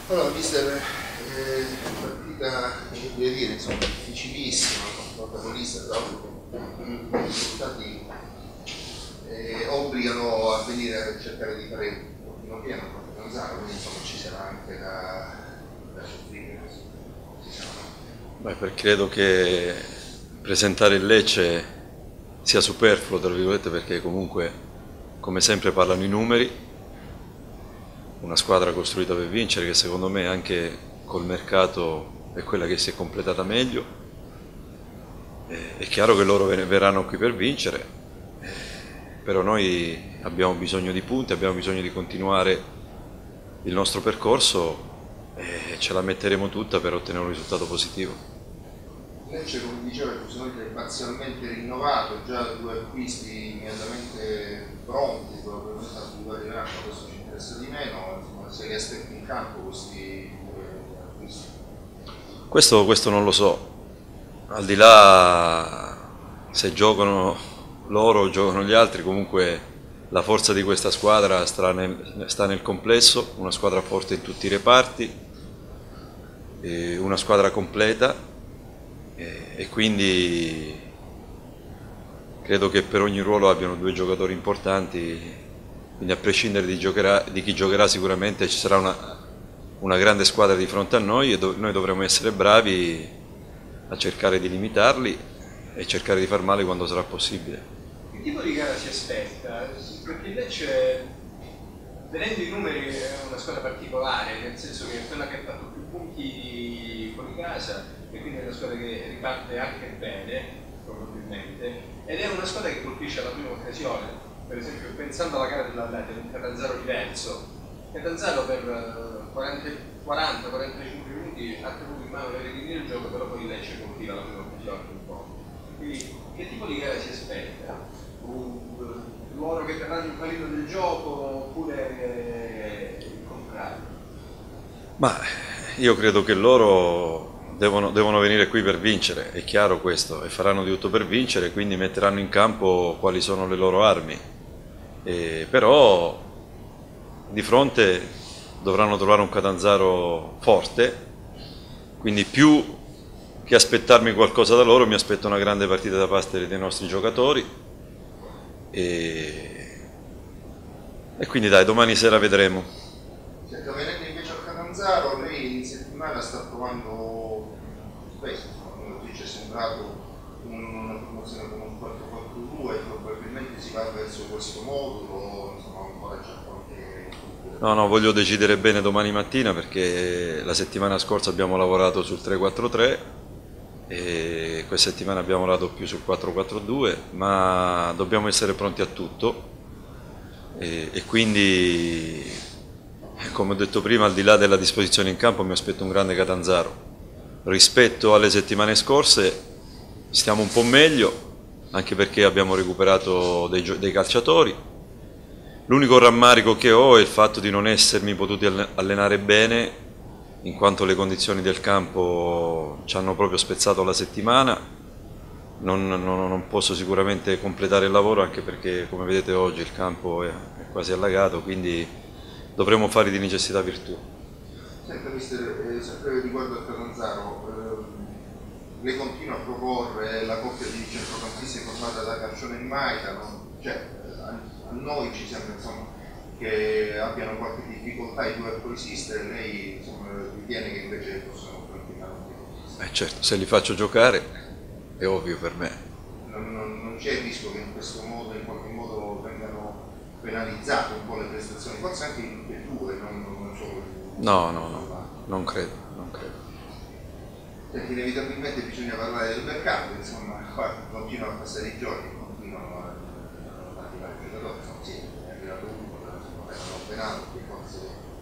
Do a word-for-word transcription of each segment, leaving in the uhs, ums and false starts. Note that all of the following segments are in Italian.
Allora, mister, eh, partita, che voglio dire, insomma, difficilissima, protagonista, tra l'altro, i risultati eh, obbligano a venire a cercare di fare un pochino pieno, proprio Canzano, quindi insomma ci sarà anche da, da soffrire. Beh, perché credo che presentare il Lecce sia superfluo, tra virgolette, perché comunque, come sempre, parlano i numeri. Una squadra costruita per vincere, che secondo me anche col mercato è quella che si è completata meglio. È chiaro che loro verranno qui per vincere, però noi abbiamo bisogno di punti, abbiamo bisogno di continuare il nostro percorso e ce la metteremo tutta per ottenere un risultato positivo. Lecce, come diceva, è parzialmente rinnovato, già due acquisti immediatamente pronti, probabilmente a due arriveranno, adesso ci interessa di meno, insomma, se li aspetti in campo questi due acquisti. Questo, questo non lo so, al di là se giocano loro o giocano gli altri, comunque la forza di questa squadra sta nel, sta nel complesso, una squadra forte in tutti i reparti, una squadra completa. E quindi credo che per ogni ruolo abbiano due giocatori importanti, quindi a prescindere di, giocherà, di chi giocherà sicuramente ci sarà una, una grande squadra di fronte a noi e do, noi dovremo essere bravi a cercare di limitarli e cercare di far male quando sarà possibile. Che tipo di gara si aspetta? Perché il Lecce, vedendo i numeri, è una squadra particolare, nel senso che è quella che ha fatto più punti fuori casa e quindi è una squadra che riparte anche bene, probabilmente, ed è una squadra che colpisce alla prima occasione. Per esempio, pensando alla gara dell'Atletico, un Catanzaro diverso, Catanzaro per quaranta quarantacinque minuti ha tenuto in mano le redini del gioco, però poi il Lecce colpiva la prima occasione un po'. Quindi che tipo di gara si aspetta? Un, loro che terranno il pallino del gioco oppure il contrario? Ma io credo che loro Devono, devono venire qui per vincere, è chiaro questo, e faranno di tutto per vincere, quindi metteranno in campo quali sono le loro armi. E, però di fronte dovranno trovare un Catanzaro forte, quindi più che aspettarmi qualcosa da loro mi aspetto una grande partita da parte dei nostri giocatori e, e quindi dai, domani sera vedremo. Senta, venendo invece al Catanzaro, lei in settimana sta provando questo, ci è sembrato una formazione come un quattro quattro due, probabilmente si va verso questo modulo, insomma ancora c'è qualche... No, no, voglio decidere bene domani mattina perché la settimana scorsa abbiamo lavorato sul tre quattro tre e questa settimana abbiamo lavorato più sul quattro quattro due, ma dobbiamo essere pronti a tutto e, e quindi, come ho detto prima, al di là della disposizione in campo mi aspetto un grande Catanzaro. Rispetto alle settimane scorse stiamo un po' meglio, anche perché abbiamo recuperato dei, dei calciatori. L'unico rammarico che ho è il fatto di non essermi potuti allenare bene, in quanto le condizioni del campo ci hanno proprio spezzato la settimana. Non, non, non posso sicuramente completare il lavoro, anche perché, come vedete, oggi il campo è, è quasi allagato, quindi dovremo fare di necessità virtù. Senta, mister, eh, sempre riguardo al Catanzaro, eh, lei continua a proporre la coppia di centrocampisti formata da Carcione e Maita, no? Cioè, a, a noi ci sembra insomma, che abbiano qualche difficoltà i due a coesistere, lei insomma, ritiene che invece possono tranquillamente coesistere? Eh certo, se li faccio giocare è ovvio per me. Non, non, non c'è il rischio che in questo modo, in qualche modo, vengano penalizzate un po' le prestazioni, forse anche in tutte e due, non, non solo in No, no, no, non credo, non credo. Perché inevitabilmente bisogna parlare del mercato, insomma, qua continuano a passare i giorni, continuano a arrivare i giocatori, insomma sì, è arrivato uno, non penale, che forse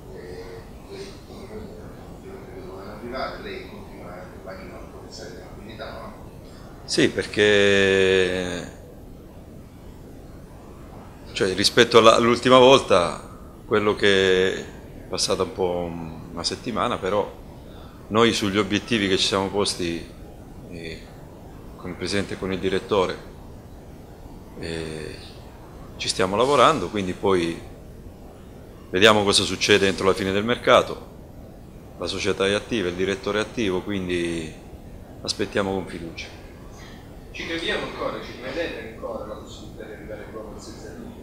dovevano arrivare, lei continua a immagino a professare tranquillità, no? Sì, perché cioè, rispetto all'ultima volta, quello che è passata un po' una settimana, però noi sugli obiettivi che ci siamo posti eh, con il Presidente e con il Direttore eh, ci stiamo lavorando, quindi poi vediamo cosa succede entro la fine del mercato la società è attiva, il direttore è attivo, quindi aspettiamo con fiducia. Ci crediamo ancora, ci credete ancora alla possibilità di arrivare proprio al senza limite?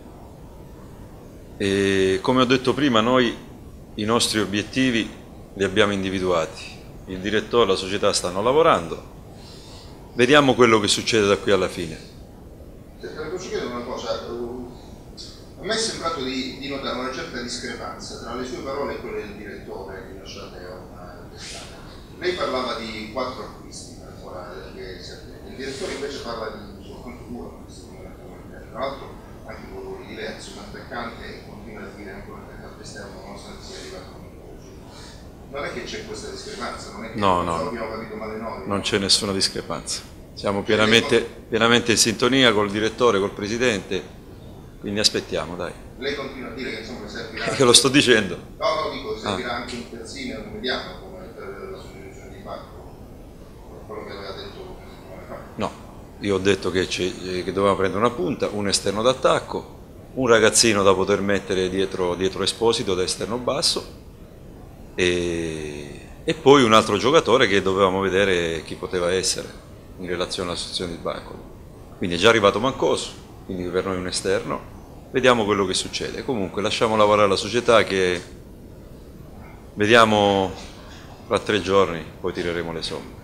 E come ho detto prima, noi i nostri obiettivi li abbiamo individuati, il direttore e la società stanno lavorando, vediamo quello che succede da qui alla fine. Le posso chiedere una cosa? A me è sembrato di, di notare una certa discrepanza tra le sue parole e quelle del direttore che lasciate una testata. Lei parlava di quattro acquisti per ora, il direttore invece parla di soltanto due acquisti, tra l'altro anche con ruoli diversi, un attaccante e continua a dire anche un attaccante esterno nonostante sia arrivato un coach. Non è che c'è questa discrepanza, non è che no, no, no, abbiamo capito male noi. Non c'è nessuna discrepanza, siamo pienamente, pienamente in sintonia col direttore, col presidente. Quindi aspettiamo, dai. Lei continua a dire che insomma servirà... Che lo sto dicendo. No, no, dico, servirà ah. anche un terzino e un mediano come per la sostituzione di Bacco, quello che aveva detto. No, io ho detto che, che dovevamo prendere una punta, un esterno d'attacco, un ragazzino da poter mettere dietro, dietro Esposito da esterno basso e, e poi un altro giocatore che dovevamo vedere chi poteva essere in relazione alla situazione di Bacco. Quindi è già arrivato Mancoso, quindi per noi un esterno, vediamo quello che succede. Comunque lasciamo lavorare la società, che vediamo fra tre giorni, poi tireremo le somme.